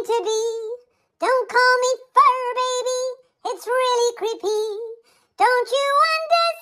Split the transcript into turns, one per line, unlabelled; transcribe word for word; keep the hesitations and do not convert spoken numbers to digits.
to be. Don't call me fur baby, it's really creepy. Don't you understand?